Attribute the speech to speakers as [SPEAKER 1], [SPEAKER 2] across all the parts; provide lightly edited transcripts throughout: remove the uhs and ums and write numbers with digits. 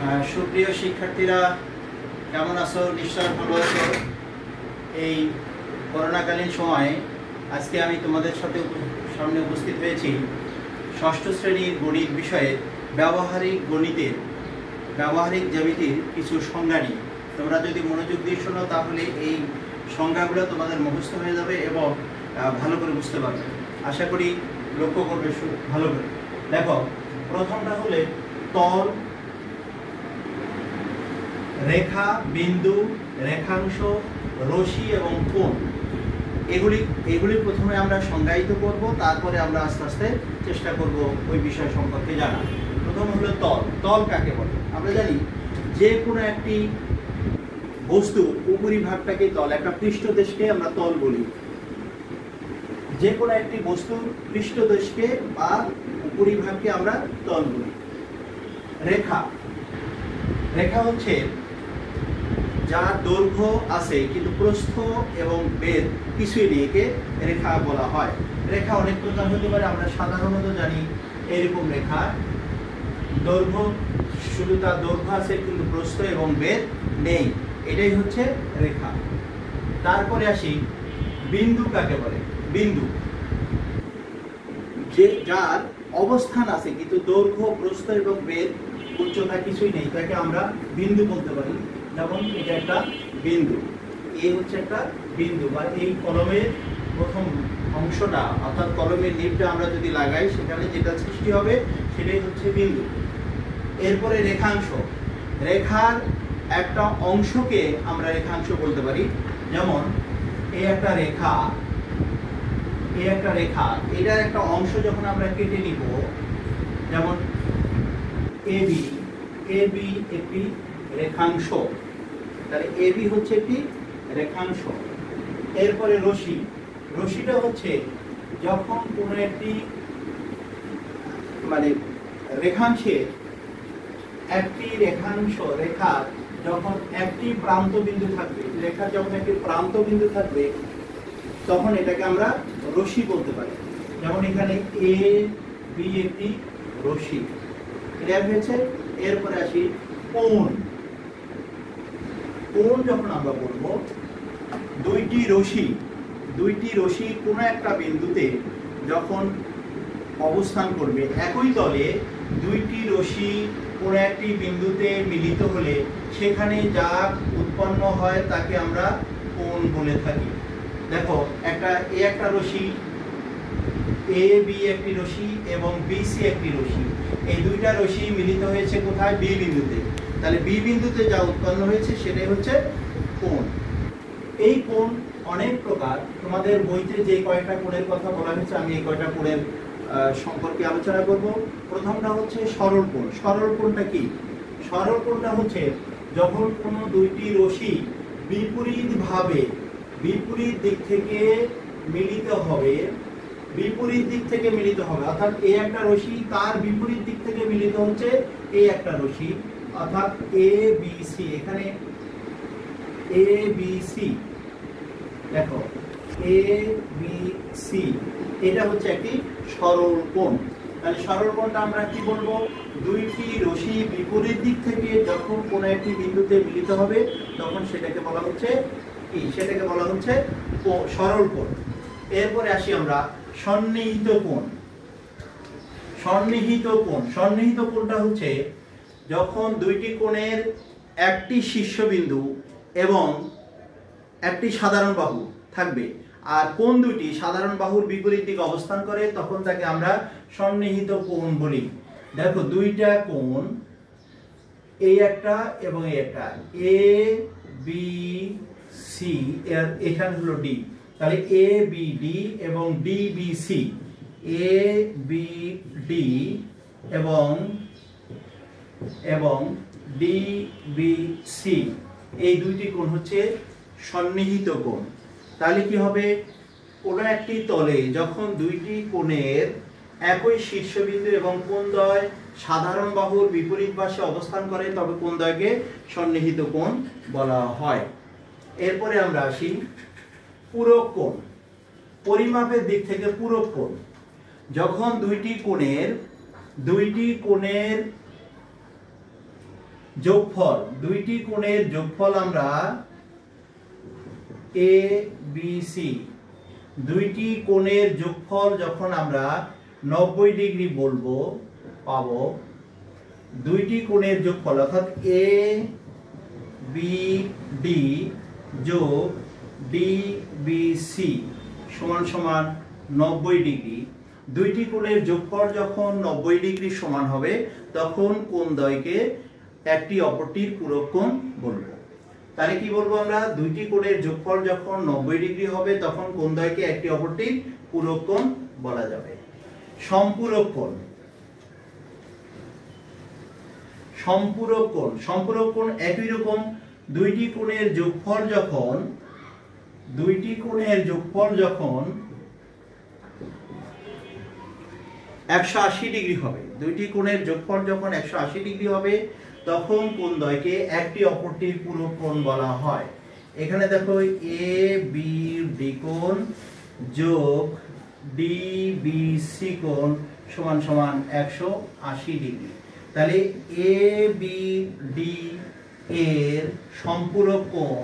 [SPEAKER 1] সুপ্রিয় শিক্ষার্থীরা কেমন আছো? নিশ্চয় ভালো আছো। এই করোনাকালীন সময়ে আজকে আমি তোমাদের সামনে উপস্থিত হয়েছি ষষ্ঠ শ্রেণীর গণিত বিষয়ে ব্যবহারিক জ্যামিতির কিছু সংজ্ঞা নিয়ে। তোমরা যদি মনোযোগ দিয়ে শোনো তাহলে এই সংজ্ঞাগুলো তোমাদের মুখস্থ হয়ে যাবে এবং ভালো করে বুঝতে পারবে। আশা করি লক্ষ্য করবে ভালো করে। দেখো, প্রথমটা হলে তল, রেখা, বিন্দু, রেখাংশ, রশি এবং কোণ। এগুলি প্রথমে আমরা সংজ্ঞায়িত করব, তারপরে আমরা আস্তে আস্তে চেষ্টা করব ওই বিষয় সম্পর্কে জানা। প্রথম হলো তল। তল কাকে বলে? আমরা জানি যে কোনো একটি বস্তু উপরিভাগটাকে তল, একটা পৃষ্ঠদেশকে আমরা তল বলি। যে কোনো একটি বস্তুর পৃষ্ঠদেশকে বা উপরিভাগকে আমরা তল বলি। রেখা হচ্ছে যার দৈর্ঘ্য আছে কিন্তু প্রস্থ এবং বেধ কিছুই নেই, একে রেখা বলা হয়। রেখা অনেক প্রকার হতে পারে। আমরা সাধারণত জানি এরকম রেখা, দৈর্ঘ্য শুধু তার দৈর্ঘ্য আছে কিন্তু প্রস্থ এবং বেধ নেই, এটাই হচ্ছে রেখা। তারপরে আসি বিন্দু কাকে বলে? বিন্দু যার অবস্থান আছে কিন্তু দৈর্ঘ্য, প্রস্থ এবং বেধ, উচ্চতা কিছুই নেই, তাকে আমরা বিন্দু বলতে পারি। যেমন এটা একটা বিন্দু, এই হচ্ছে একটা বিন্দু, বা এই কলমের প্রথম অংশটা অর্থাৎ কলমের নিবটা আমরা যদি লাগাই সেখানে যেটা সৃষ্টি হবে সেটাই হচ্ছে বিন্দু। এরপরে রেখাংশ। রেখার একটা অংশকে আমরা রেখাংশ বলতে পারি। যেমন এই একটা রেখা, এটার একটা অংশ যখন আমরা কেটে নিব, যেমন এবি একটি রেখাংশ, তাহলে এবি হচ্ছে একটি রেখাংশ। এরপরে রশিটা হচ্ছে যখন কোনো একটি রেখাংশের একটি রেখার যখন একটি প্রান্ত বিন্দু থাকবে, রেখার যখন একটি প্রান্ত বিন্দু থাকবে তখন এটাকে আমরা রশি বলতে পারি। যেমন এখানে এ বি একটি রশি, এটা হয়েছে। এরপরে আসি কোণ যখন আমরা বলবো, দুইটি রশি কোনো একটা বিন্দুতে যখন অবস্থান করবে, একই তলে দুইটি রশি কোনো একটি বিন্দুতে মিলিত হলে সেখানে যা উৎপন্ন হয় তাকে আমরা কোণ বলে থাকি। দেখো, একটা রশি, এ বি একটি রশি এবং বিসি একটি রশি, এই দুইটা রশি মিলিত হয়েছে কোথায়? বি বিন্দুতে। তাহলে বি বিন্দুতে যা উৎপন্ন হয়েছে সেটাই হচ্ছে কোণ। এই কোণ অনেক প্রকার। তোমাদের বইতে যে কয়টা কোণের কথা বলা হয়েছে আমি এই কয়টা কোণের সম্পর্কে আলোচনা করব। প্রথমটা হচ্ছে সরল কোণ। সরল কোণটা কি? সরল কোণটা হচ্ছে যখন কোনো দুইটি রশি বিপরীত দিক থেকে মিলিত হবে, অর্থাৎ এই একটা রশি তার বিপরীত দিক থেকে মিলিত হচ্ছে এই একটা রশি, অর্থাৎ এ বি সি। এখানে এ বি সি, দেখো এ বি সি, এটা হচ্ছে একটি সরল কোণ। তাহলে সরল কোণটা আমরা কি বলবো? দুইটি রশি বিপরীত দিক থেকে যখন কোনো একটি বিন্দুতে মিলিত হবে তখন সেটাকে বলা হচ্ছে কি? সেটাকে বলা হচ্ছে সরল কোণ। এরপরে আসি আমরা সন্নিহিত কোণ। সন্নিহিত কোণটা হচ্ছে যখন দুইটি কোণের একটি শীর্ষবিন্দু এবং একটি সাধারণ বাহু থাকবে, আর কোণ দুটি সাধারণ বাহুর বিপরীত দিকে অবস্থান করে, তখন তাকে আমরা সন্নিহিত কোণ বলি। দেখো, দুইটা কোণ, এই একটা এবং এই একটা, এ বি সি, এখানে হলো ডি, তাহলে এ বি ডি এবং D B C, A B D এবং ডি বি সি, এই দুইটি কোণ হচ্ছে সন্নিহিত কোণ। তাহলে কি হবে? কোনো একটি তলে যখন দুইটি কোণের একই শীর্ষবিন্দু এবং কোণদ্বয় সাধারণ বাহুর বিপরীত পাশে অবস্থান করে তবে কোণদ্বয়কে সন্নিহিত কোণ বলা হয়। এরপরে আমরা আসি পূরক কোণ। পরিমাপের দিক থেকে পূরক কোণ, যখন দুইটি কোণের যোগফল, দুইটি কোণের যোগফল আমরা এ বি সি, দুইটি কোণের যোগফল যখন আমরা 90 ডিগ্রি বলবো পাবো, দুইটি কোণের যোগফল অর্থাৎ এ বি ডি যোগ ডি বি সি সমান সমান 90 ডিগ্রি। দুইটি কোণের যোগফল যখন 90 ডিগ্রি সমান হবে তখন কোণদ্বয়কে একটি অপরটির পূরক কোণ বলবো। তাহলে কি বলবো আমরা, দুইটি কোণের যোগফল যখন 90 ডিগ্রি হবে তখন কোণদ্বয়কে একটি অপরটির পূরক কোণ বলা যাবে। সম্পূরক কোণ, সম্পূরক কোণ, সম্পূরক কোণ একই রকম, দুইটি কোণের যোগফল যখন 180 ডিগ্রি হবে, দুইটি কোণের যোগফল যখন 180 ডিগ্রি হবে তখন কোণদ্বয়কে একটি অপরটির পূরক কোণ বলা হয়। এখানে দেখো এ বি ডি কোণ যোগ ডি বি সি কোণ সমান সমান 180 ডিগ্রি। তাহলে এ বি ডি এর সম্পূরক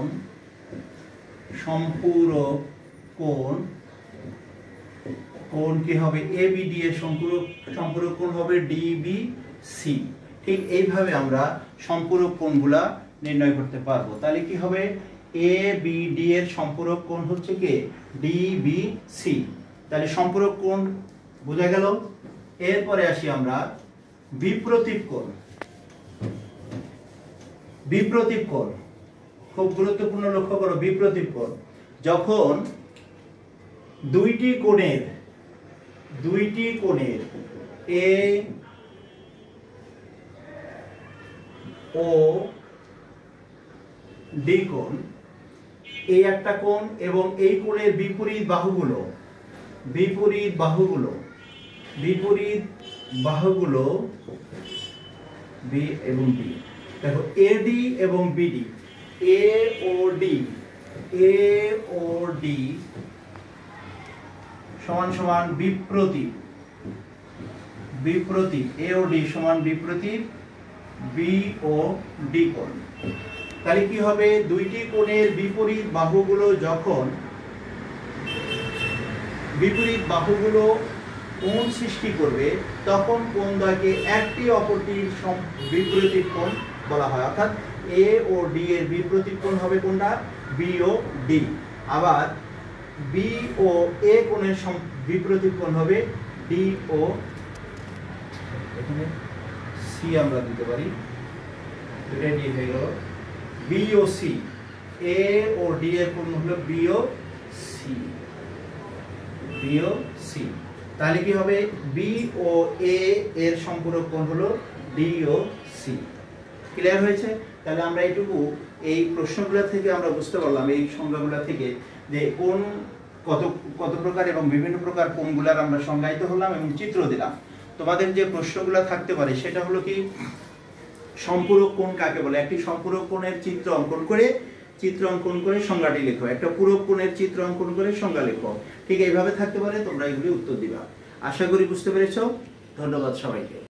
[SPEAKER 1] কোণ কি হবে, এ বি ডি এর সম্পূরক কোণ হবে ডি বি সি। ঠিক এইভাবে আমরা সম্পূরক কোণগুলা নির্ণয় করতে পারবো। তাহলে কি হবে, এ বি ডি এর সম্পূরক কোণ হচ্ছে কি ডি বি সি। তাহলে সম্পূরক কোণ বোঝা গেল। এরপরে আসি আমরা বিপ্রতীপ কোণ। বিপ্রতীপ কোণ খুব গুরুত্বপূর্ণ, লক্ষ্য করো। বিপ্রতীপ কোণ যখন দুইটি কোণের এ ও ডি কোণ, এই একটা কোণ এবং এই কোণের বিপরীত বাহুগুলো বি এবং বি, দেখো এডি এবং বিডি, এ ও ডি সমান সমান বিপ্রতীপ, এ ও ডি সমান বিপ্রতীপ বি ও ডি কোণ। তাহলে কি হবে, দুইটি কোণের বিপরীত বাহুগুলো যখন কোণ সৃষ্টি করবে তখন কোণদ্বয়কে একটি অপরটির বিপরীত কোণ বলা হয়। অর্থাৎ এ ও ডি এর বিপরীত কোণ হবে কোনটা, বি ও ডি। আবার বি ও এ কোণের বিপরীত কোণ হবে ডি ও, এখানে সি আমরা দিতে পারি, এটা ডি হয়ে গেল, B O C. A O D এর কোণ হলো বি ও সি। তাহলে কি হবে, বি ও এ এর সম্পূরক কোণ হলো ডি ও সি। ক্লিয়ার হয়েছে? তাহলে আমরা এইটুকু এই প্রশ্নগুলো থেকে আমরা বুঝতে পারলাম, এই সংজ্ঞাগুলো থেকে, যে কোন কত প্রকার এবং বিভিন্ন প্রকার কোণগুলার আমরা সংজ্ঞায়িত হলাম এবং চিত্র দিলাম। তোমাদের যে প্রশ্নগুলো থাকতে পারে সেটা হলো কি, সম্পূরক কোণ কাকে বলে, একটি সম্পূরক কোণের চিত্র অঙ্কন করে সংজ্ঞাটি লেখো, একটা পূরক কোণের চিত্র অঙ্কন করে সংজ্ঞা লেখো। ঠিক এইভাবে থাকতে পারে, তোমরা এগুলি উত্তর দিবা। আশা করি বুঝতে পেরেছো। ধন্যবাদ সবাইকে।